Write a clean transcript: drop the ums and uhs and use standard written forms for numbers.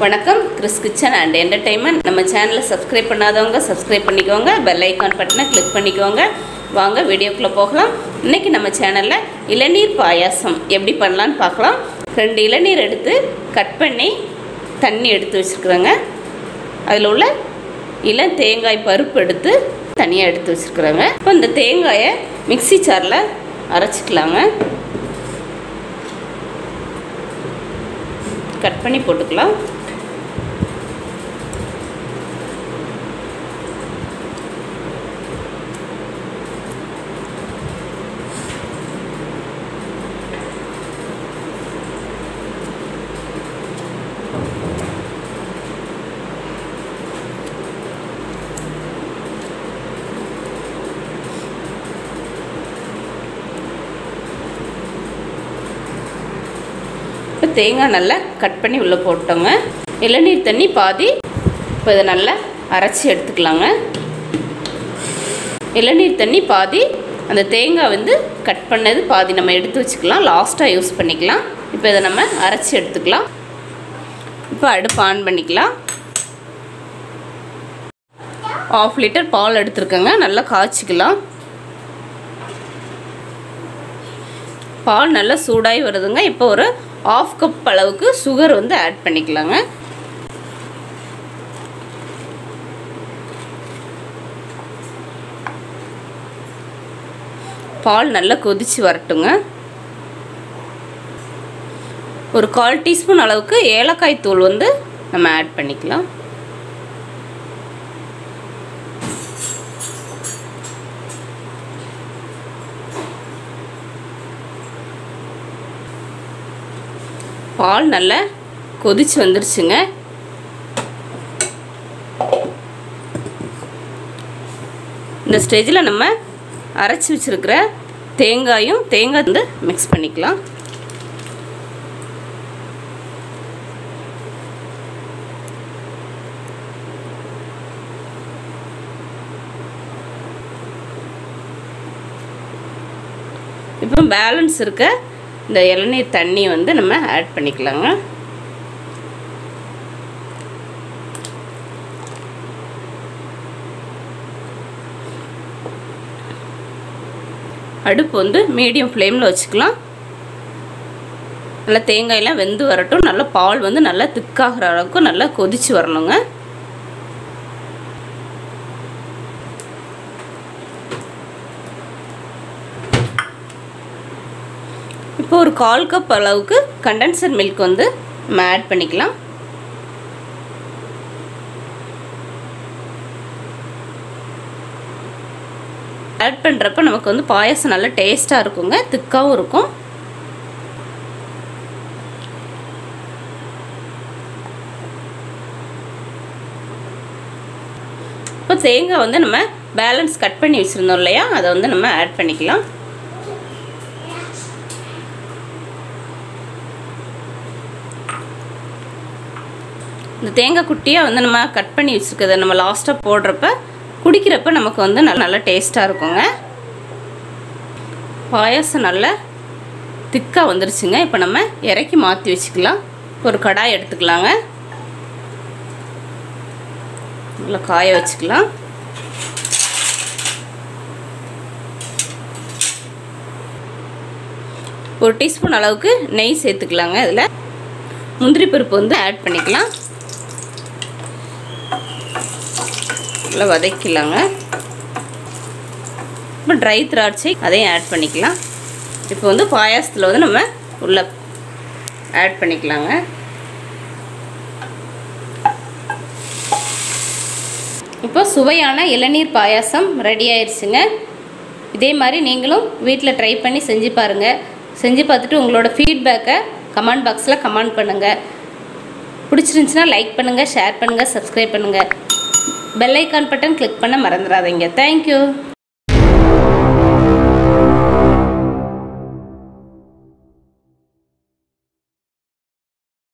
வணக்கம் Chris kitchen and entertainment. நம்ம சேனலை சப்ஸ்கிரைப் பண்ணாதவங்க சப்ஸ்கிரைப் பண்ணிக்கோங்க, பெல் ஐக்கான் பட்டனை கிளிக் பண்ணிக்கோங்க. வாங்க வீடியோக்குள்ளே போகலாம். இன்றைக்கி நம்ம சேனலில் இளநீர் பாயாசம் எப்படி பண்ணலான்னு பார்க்கலாம். 2 இளநீர் எடுத்து கட் பண்ணி தண்ணி எடுத்து வச்சுருக்குறேங்க. அதில் உள்ள இளம் தேங்காய் பருப்பு எடுத்து தனியாக எடுத்து வச்சுருக்குறேங்க. இப்போ இந்த தேங்காயை மிக்ஸி ஜாரில் அரைச்சிக்கலாங்க. கட் பண்ணி போட்டுக்கலாம். தேங்காய் நல்லா கட் பண்ணி உள்ளே போட்டோங்க. இளநீர் தண்ணி பாதி. இப்போ இதை நல்லா அரைச்சி எடுத்துக்கலாங்க. இளநீர் தண்ணி பாதி, அந்த தேங்காய் வந்து கட் பண்ணது பாதி நம்ம எடுத்து வச்சுக்கலாம். லாஸ்ட்டாக யூஸ் பண்ணிக்கலாம். இப்போ இதை நம்ம அரைச்சி எடுத்துக்கலாம். இப்போ அடுப்பு ஆன் பண்ணிக்கலாம். 1/2 லிட்டர் பால் எடுத்துருக்கேங்க. நல்லா காய்ச்சிக்கலாம். பால் நல்லா சூடாகி வருதுங்க. இப்போ ஒரு 1/2 கப் அளவுக்கு சுகர் வந்து ஆட் பண்ணிக்கலாங்க. பால் நல்லா கொதிச்சு வரட்டுங்க. ஒரு 1/4 டீஸ்பூன் அளவுக்கு ஏலக்காய் தூள் வந்து நம்ம ஆட் பண்ணிக்கலாம். பால் நல்லா கொதிச்சு வந்துருச்சுங்க. இந்த ஸ்டேஜில் நம்ம அரைச்சி வச்சுருக்கிற தேங்காய் வந்து மிக்ஸ் பண்ணிக்கலாம். இப்போ பேலன்ஸ் இருக்க இந்த இளநீர் தண்ணி வந்து நம்ம ஆட் பண்ணிக்கலாங்க. அடுப்பு வந்து மீடியம் ஃப்ளேமில் வச்சுக்கலாம். நல்லா தேங்காயெல்லாம் வெந்து வரட்டும். நல்லா பால் வந்து நல்லா திக்காகிற அளவுக்கு நல்லா கொதிச்சு வரணுங்க. இப்போ ஒரு 1/4 கப் அளவுக்கு கண்டென்சர் மில்க் வந்து நம்ம ஆட் பண்ணிக்கலாம். ஆட் பண்ணுறப்ப நமக்கு வந்து பாயாசம் நல்லா டேஸ்ட்டாக இருக்குங்க, திக்காகவும் இருக்கும். இப்போ தேங்காய் வந்து நம்ம பேலன்ஸ் கட் பண்ணி வச்சுருந்தோம் இல்லையா, அதை வந்து நம்ம ஆட் பண்ணிக்கலாம். இந்த தேங்காய் குட்டியாக வந்து நம்ம கட் பண்ணி வச்சுருக்கதை நம்ம லாஸ்ட்டாக போடுறப்ப குடிக்கிறப்ப நமக்கு வந்து நல்லா டேஸ்ட்டாக இருக்குங்க. பாயாசம் நல்லா திக்காக வந்துருச்சுங்க. இப்போ நம்ம இறக்கி மாற்றி வச்சுக்கலாம். ஒரு கடாய் எடுத்துக்கலாங்க. நல்லா காய வச்சுக்கலாம். ஒரு டீஸ்பூன் அளவுக்கு நெய் சேர்த்துக்கலாங்க. இதில் முந்திரி பருப்பு வந்து ஆட் பண்ணிக்கலாம். நல்லா வதக்கிக்கலாங்க. இப்போ ட்ரை திராட்சை அதையும் ஆட் பண்ணிக்கலாம். இப்போ வந்து பாயாசத்தில் வந்து நம்ம உள்ள ஆட் பண்ணிக்கலாங்க. இப்போ சுவையான இளநீர் பாயாசம் ரெடி ஆயிடுச்சுங்க. இதே மாதிரி நீங்களும் வீட்டில் ட்ரை பண்ணி செஞ்சு பாருங்கள். செஞ்சு பார்த்துட்டு உங்களோட ஃபீட்பேக்கை கமெண்ட் பாக்ஸில் கமெண்ட் பண்ணுங்கள். பிடிச்சிருந்துச்சுன்னா லைக் பண்ணுங்கள், ஷேர் பண்ணுங்கள், சப்ஸ்கிரைப் பண்ணுங்கள். பெல் ஐக்கான் பட்டன் கிளிக் பண்ண மறந்துடாதீங்க. தேங்க்யூ.